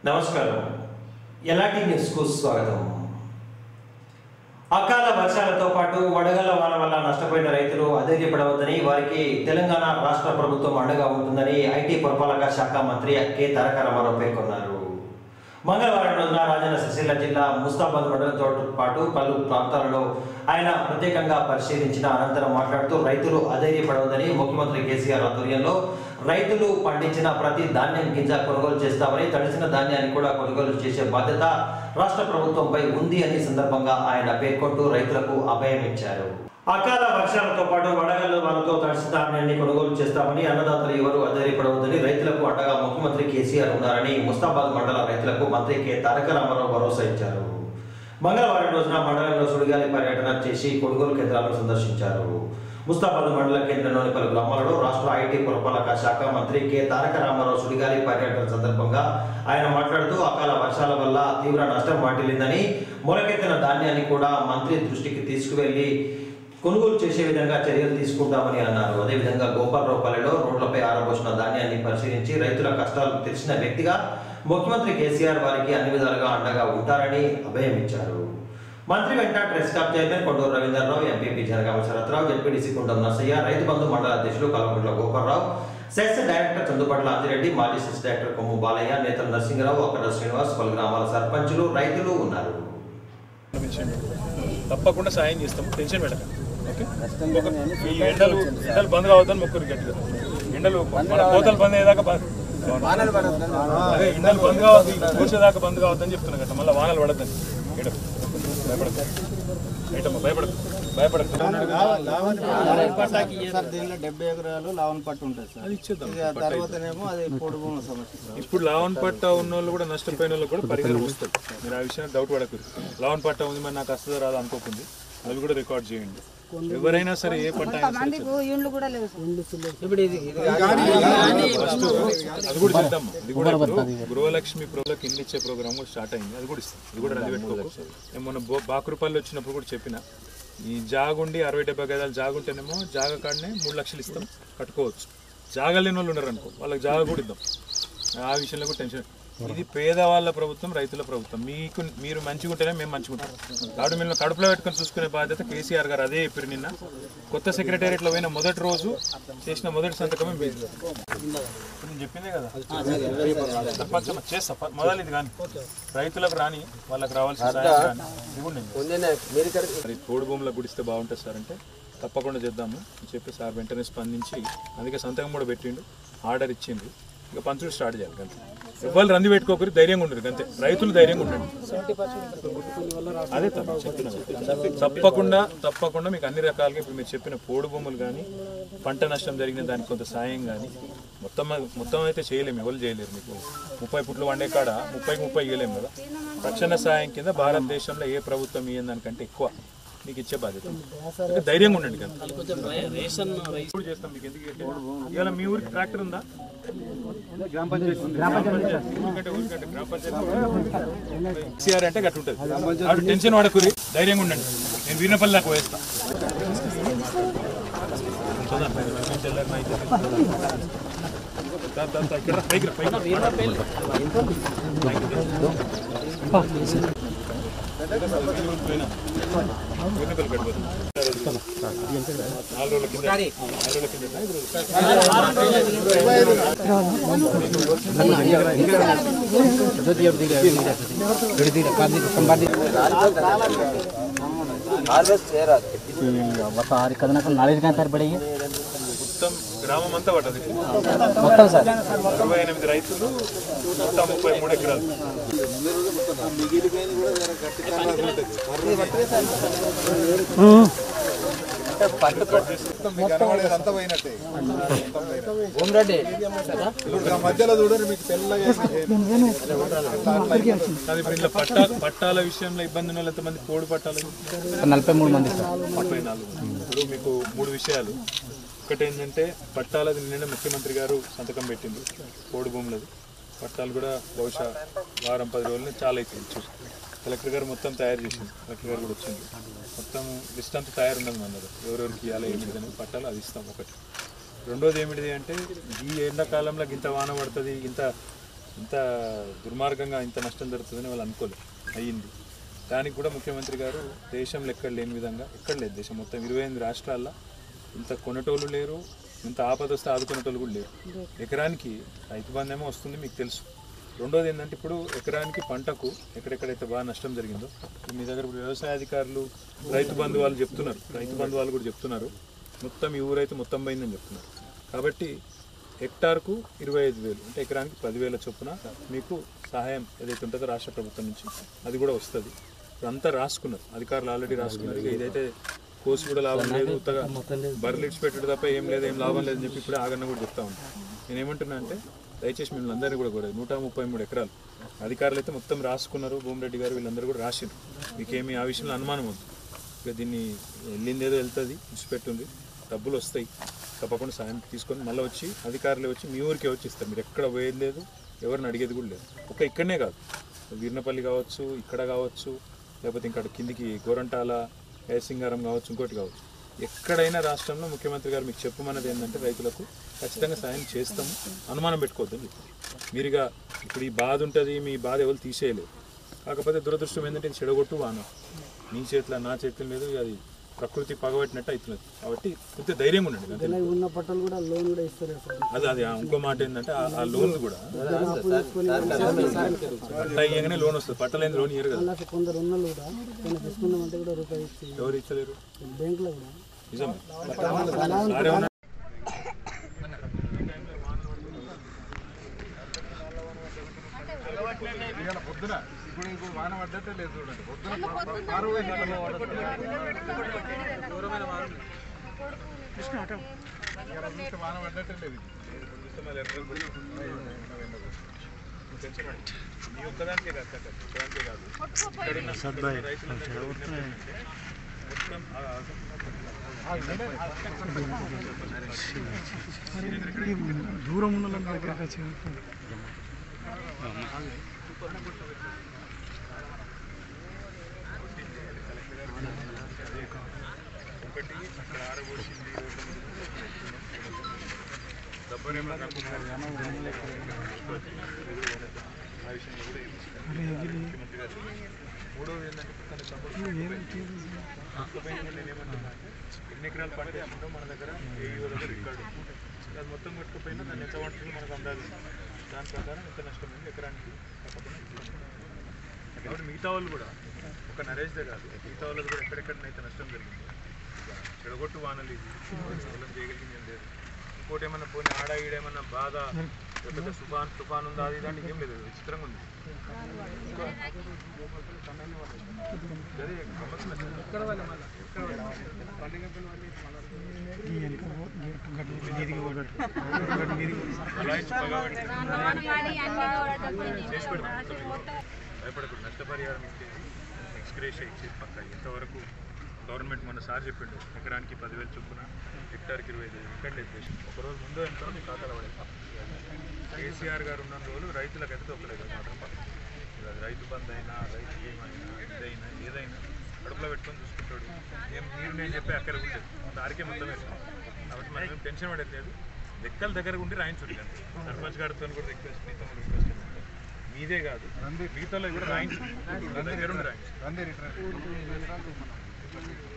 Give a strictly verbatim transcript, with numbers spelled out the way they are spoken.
నమస్కారం LRT news కు స్వాగతం. అకాల వర్షాలతో పాటు వడగళ్ల వాన వల్ల నష్టపోయిన రైతులు అధైర్యపడవద్దని, వారికి తెలంగాణ రాష్ట్ర ప్రభుత్వం అండగా ఉంటుందని ఐటీ పురపాలక శాఖ మంత్రి కె తారక రామారావు పేర్కొన్నారు. మంగళవారం రోజున రాజన్న సిరిసిల్ల జిల్లా ముస్తాబాద్ మండలంతో పాటు పలు ప్రాంతాలలో ఆయన ప్రత్యేకంగా పరిశీలించిన అనంతరం మాట్లాడుతూ రైతులు అధైర్యపడవద్దని, ముఖ్యమంత్రి కేసీఆర్ ఆధ్వర్యంలో రైతులు పండించిన ప్రతి ధాన్యం గింజ కొనుగోలు చేస్తామని, తడిసిన ధాన్యాన్ని కూడా కొనుగోలు చేసే బాధ్యత రాష్ట్ర ప్రభుత్వంపై ఉంది అని సందర్భంగా ఆయన పేర్కొంటూ రైతులకు అభయం ఇచ్చారు. అకాల వర్షాలతో పాటు వడగళ్ల వానతో తడిసిన ధాన్యాన్ని కొనుగోలు చేస్తామని, అన్నదాతలు ఎవరు అధైర్యపడవద్దని, రైతులకు అండగా ముఖ్యమంత్రి కేసీఆర్ ఉన్నారని ముస్తాబాద్ మండల రైతులకు మంత్రి కె తారక రామారావు భరోసా ఇచ్చారు. మంగళవారం రోజున మండలంలో సుడిగాలి పర్యటన చేసి కొనుగోలు కేంద్రాలను సందర్శించారు. ముస్తాబాద్ మండల కేంద్రంలోని పలు గ్రామాలలో రాష్ట్ర ఐటీ పురపాలక శాఖ మంత్రి కె తారక రామారావు సుడిగాలి పర్యటన సందర్భంగా ఆయన మాట్లాడుతూ, అకాల వర్షాల వల్ల తీవ్ర నష్టం వాటిల్లిందని, మొలకెత్తిన ధాన్యాన్ని కూడా మంత్రి దృష్టికి తీసుకువెళ్లి కొనుగోలు చేసే విధంగా చర్యలు తీసుకుంటామని అన్నారు. అదేవిధంగా గోపాలరావుపల్లిలో రోడ్లపై ఆరబోసిన ధాన్యాన్ని పరిశీలించి రైతుల కష్టాలు తెలిసిన వ్యక్తిగా ముఖ్యమంత్రి కేసీఆర్ వారికి అన్ని విధాలుగా అండగా ఉంటారని అభయం ఇచ్చారు. మంత్రి వెంట press club chairman Konduru Ravindrarao, MPP Janagama Sharathrao, ZPTC Kundam Narsaiah, Rythu Bandhu మండల అధ్యక్షులు కలగుంట్ల గోపాలరావు, సెస్ డైరెక్టర్ చందుపట్ల అంజిరెడ్డి, మాజీ సెస్ డైరెక్టర్ కొమ్ము బాలయ్య, నేతలు నరసింహరావు, అక్కడ శ్రీనివాస్, పలు గ్రామాల సర్పంచులు, రైతులు ఉన్నారు. తప్పకుండా సాయం చేస్తాం, టెన్షన్ పెట్టకండి. ఓకే, ఈ ఎండలు ఎండలు బంద్ కావద్దని మొక్కరు గట్టిగా. ఎండలు కోతలు బంద్ అయ్యేదాకా అదే ఎండలు బంద్ కావద్దు, కూర్చేదాకా బంద్ కావద్దని చెప్తున్నా కదా. మళ్ళీ వానలు పడద్దని ఎండలు భయపడదు, ఏంటమ్మా భయపడదు భయపడదు. దీనిలో డెబ్బై ఎకరాలు లావన్ పట్టు ఉంటుంది సార్, అది ఇచ్చేద్దాం. తర్వాతనేమో అది పొడి భూముల సమస్య. ఇప్పుడు లావన్ పట్ట ఉన్న వాళ్ళు కూడా నష్టపోయిన వాళ్ళు కూడా పరిహారం వస్తుంది. మీరు ఆ విషయాన్ని డౌట్ పడకూడదు. లావన్ పట్ట ఉంది మరి నాకు వస్తుందో రాదు అనుకోకుండా అది కూడా రికార్డ్ చేయండి. ఎవరైనా సరే ఏ పంట అది కూడా చేద్దాం. అది కూడా గృహలక్ష్మి ప్రభులకు ఇల్లు ఇచ్చే ప్రోగ్రామ్ కూడా స్టార్ట్ అయింది, అది కూడా ఇస్తాం. అది కూడా రంది పెట్టుకోవచ్చు. మొన్న బాకురపల్లి వచ్చినప్పుడు కూడా చెప్పిన, ఈ జాగుండి అరవై డెబ్బై గదాలు జాగుంటేనేమో జాగ కాడనే మూడు లక్షలు ఇస్తాం, కట్టుకోవచ్చు. జాగ లేని వాళ్ళు ఉన్నారు అనుకో, వాళ్ళకి జాగ కూడా ఇద్దాం. ఆ విషయంలో కూడా టెన్షన్. ఇది పేదవాళ్ళ ప్రభుత్వం, రైతుల ప్రభుత్వం. మీకు మీరు మంచిగా ఉంటేనే మేము మంచిగా ఉంటాం. కాబట్టి మీరు కడుపులో పెట్టుకొని చూసుకునే బాధ్యత కేసీఆర్ గారు అదే చెప్పారు. నిన్న కొత్త సెక్రటేరియట్లో పోయిన మొదటి రోజు చేసిన మొదటి సంతకమే మీరు నేను చెప్పిందే కదా. తప్పచ్చమ్మ చేస్తా మొదలు ఇది కానీ రైతులకు రాని వాళ్ళకి రావాల్సిన సాయం కానీ ఇది తోడు భూములకు గుడిస్తే బాగుంటుంది సార్ అంటే తప్పకుండా చేద్దాము అని చెప్పి సార్ వెంటనే స్పందించి అందుకే సంతకం కూడా పెట్టిండు, ఆర్డర్ ఇచ్చిండు. ఇక పంచులు స్టార్ట్ చేయాలి. అంతే, ఎవరు రంది పెట్టుకోకరి, ధైర్యంగా ఉండరు. అంతే, రైతులు ధైర్యంగా ఉండండి. అదే చెప్తున్నాను. తప్పకుండా తప్పకుండా మీకు అన్ని రకాలుగా ఇప్పుడు మీరు చెప్పిన పోడు భూములు కానీ, పంట నష్టం జరిగిన దానికి కొంత సాయం కానీ, మొత్తం మొత్తం అయితే చేయలేము, ఎవరు చేయలేరు. మీకు ముప్పై పుట్లు వండే కాడ ముప్పైకి ముప్పై ఇవ్వలేము కదా. రక్షణ సాయం కింద భారతదేశంలో ఏ ప్రభుత్వం ఇయ్యని దానికంటే ఎక్కువ మీకు ఇచ్చే బాధ్యత. ధైర్యంగా ఉండండి. కదా చేస్తాం మీకు. ఎందుకంటే ఇవాళ మీ ఊరికి ట్రాక్టర్ ఉందా? గ్రామ పంచాయతీ ఊరికంటే గ్రామ పంచాయతీ సిఆర్ అంటే గట్టి ఉంటుంది. అటు టెన్షన్ పడకూరి, ధైర్యంగా ఉండండి. నేను వీరపల్లి దాకా పోయేస్తా. మొత్తం గ్రామం అంతా పడ్డది. మొత్తం సార్ ఇరవై ఎనిమిది రైతులు, నూట ముప్పై మూడు ఎకరాలు. పట్టాల విషయంలో ఇబ్బంది ఉన్న ఎంతమంది? పోడు పట్టాలు నలభై మూడు మంది ముప్పై నాలుగు. ఇప్పుడు మీకు మూడు విషయాలు. ఒకటి ఏంటంటే పట్టాలది నిన్న ముఖ్యమంత్రి గారు సంతకం పెట్టింది, పోడు భూములది. పట్టాలు కూడా బహుశా వారం పది రోజులు చాలా అయిపోయింది. చూసి కలెక్టర్ గారు మొత్తం తయారు చేసింది, కలెక్టర్ గారు కూడా వచ్చింది. మొత్తం లిస్ట్ అంతా తయారు ఉన్నది అన్నారు, ఎవరెవరికి ఇవ్వాలి ఏమిటి అని. పట్టాలు అది ఇస్తాం ఒకటి. రెండోది ఏమిటిది అంటే ఈ ఎండాకాలంలో ఇంత వాన పడుతుంది, ఇంత ఇంత దుర్మార్గంగా ఇంత నష్టం జరుగుతుందని వాళ్ళు అనుకోలేదు, అయ్యింది. దానికి కూడా ముఖ్యమంత్రి గారు దేశంలో ఎక్కడ లేని విధంగా, ఎక్కడ లేదు దేశం మొత్తం ఇరవై ఎనిమిది రాష్ట్రాల్లో ఇంత కొనేటోళ్ళు లేరు, ఇంత ఆపద వస్తే ఆదుకునేటోళ్ళు కూడా లేరు. ఎకరానికి రైతు బంధు ఏమో వస్తుంది మీకు తెలుసు. రెండోది ఏంటంటే ఇప్పుడు ఎకరానికి పంటకు ఎక్కడెక్కడైతే బాగా నష్టం జరిగిందో మీ దగ్గర ఇప్పుడు వ్యవసాయ అధికారులు రైతు బంధు వాళ్ళు చెప్తున్నారు, రైతు బంధు వాళ్ళు కూడా చెప్తున్నారు మొత్తం ఈ ఊరైతే మొత్తం పోయిందని చెప్తున్నారు. కాబట్టి హెక్టార్కు ఇరవై ఐదు వేలు అంటే ఎకరానికి పదివేల చొప్పున మీకు సహాయం ఏదైతే ఉంటుందో రాష్ట్ర ప్రభుత్వం నుంచి అది కూడా వస్తుంది. ఇప్పుడు అంతా రాసుకున్నారు, అధికారులు ఆల్రెడీ రాసుకున్నారు. ఇక ఇదైతే కోసి కూడా లాభం లేదు, ఉత్తగా బర్రెలు ఇచ్చిపెట్టుడు తప్ప ఏం లేదు, ఏం లాభం లేదని చెప్పి ఇప్పుడే ఆగన్న కూడా చెప్తా ఉంటాను. నేను ఏమంటున్నా అంటే దయచేసి మిమ్మల్ని అందరినీ కూడా కోరేది నూట ముప్పై మూడు ఎకరాలు అధికారులు అయితే మొత్తం రాసుకున్నారు, భూమిరెడ్డి గారు వీళ్ళందరూ కూడా రాసిండ్రు. మీకేమీ ఆ విషయంలో అనుమానం వద్దు. ఇక దీన్ని వెళ్ళిందేదో వెళ్తుంది, ఇచ్చిపెట్టుంది, డబ్బులు వస్తాయి, తప్పకుండా సాయం తీసుకొని మళ్ళీ వచ్చి అధికారులే వచ్చి మీ ఊరికే వచ్చి ఇస్తారు. మీరు ఎక్కడ పోయేది లేదు, ఎవరిని అడిగేది కూడా లేదు. ఒక ఇక్కడనే కాదు, వీర్నపల్లి కావచ్చు, ఇక్కడ కావచ్చు, లేకపోతే ఇంకా కిందికి గోరంటాల ఏసింగారం కావచ్చు, ఇంకోటి కావచ్చు, ఎక్కడైనా రాష్ట్రంలో ముఖ్యమంత్రి గారు మీకు చెప్పమన్నది ఏంటంటే రైతులకు ఖచ్చితంగా సాయం చేస్తాము, అనుమానం పెట్టుకోవద్దని చెప్పి. మీరుగా ఇప్పుడు ఈ బాధ ఉంటుంది, మీ బాధ ఎవరు తీసేయలేదు. కాకపోతే దురదృష్టం ఏంటంటే ఇది చెడగొట్టు వాన నీ చేతిలో నా చేతిలో లేదు, అది ప్రకృతి పగబట్టినట్టు అవుతున్నది. కాబట్టి కొంచెం ధైర్యంగా ఉండండి. అదే అదే ఇంకో మాట ఏంటంటే ఆ లోన్ కూడా పట్ట ఇయ్యగానే లోన్ వస్తుంది, పట్టలేని లోన్ ఇయ్యరు కదా. ఎవరు ఇచ్చలేరు నిజమే. పొద్దున ఇప్పుడు ఇప్పుడు వాన పడ్డట్టే లేదు చూడండి, పొద్దున వాన పడ్డట్టే లేదు. నీ ఒక్కదానికే కాదు, ఒక్కదానికే కాదు, దూరం ఉన్న దగ్గర ఒకటి అక్కడ ఆరబోసింది డబ్బనేమో ఆ విషయంలో కూడా ముఖ్యమంత్రి గారు. మూడోది ఏంటంటే తన సపోర్ట్ నేనేమంటున్నా ఎన్ని ఎకరాలు పంట వేసుకుంటాం మన దగ్గర ఏఈఓ దగ్గర రికార్డు అది మొత్తం కొట్టుకుపోయినా దాన్ని ఎంత పడుతుంది మనకు అందాజు, దాని ప్రకారం ఎంత నష్టమైంది ఎకరానికి తప్పకుండా. కాబట్టి మిగతా వాళ్ళు కూడా ఒక నరేష్దే కాదు, మిగతా వాళ్ళకి కూడా ఎక్కడెక్కడనైతే నష్టం జరిగింది చెడగొట్టు వానలు ఇది ఎవరు చేయగలిగింది ఏం లేదు. ఇంకోటి ఏమన్నా పోనీ ఆడ ఈడేమన్నా బాధ లేకపోతే తుఫాన్ తుఫాన్ ఉందా అది దానికి ఏం లేదు, విచిత్రంగా ఉంది. భయపడకూడదు, నష్టపరిహారం ఇచ్చేది ఎక్స్గ్రేషియా ఇచ్చేది పక్క. ఇంతవరకు గవర్నమెంట్ మన సార్ చెప్పిండు ఎకరానికి పదివేలు చొప్పున హెక్టార్కి ఇరవై ఐదు ఇక్కడ లేదు. ఒకరోజు ముందు ఎంత మీ ఖాతాలో పడేది. కేసీఆర్ గారు ఉన్న రోజులు రైతులకు అయితే తొక్కలేదు మాత్రం పక్క. రైతు బంధు అయినా రైతు ఏమైనా ఇదైనా ఏదైనా కడుపులో పెట్టుకొని చూసుకుంటాడు. ఏం మీరు నేను చెప్పే అక్కడ ఉండేది దారికే మొత్తం వేస్తాం. కాబట్టి మనం ఏం టెన్షన్ పడేది లేదు, లెక్కల దగ్గర ఉండి రాయించుండి అంతే. సర్పంచ్ గారితో కూడా రిక్వెస్ట్ మీతో రిక్వెస్ట్ ఏంటంటే మీదే కాదు మిగతాలో కూడా రాయించు దగ్గర ఉండి రాయించు.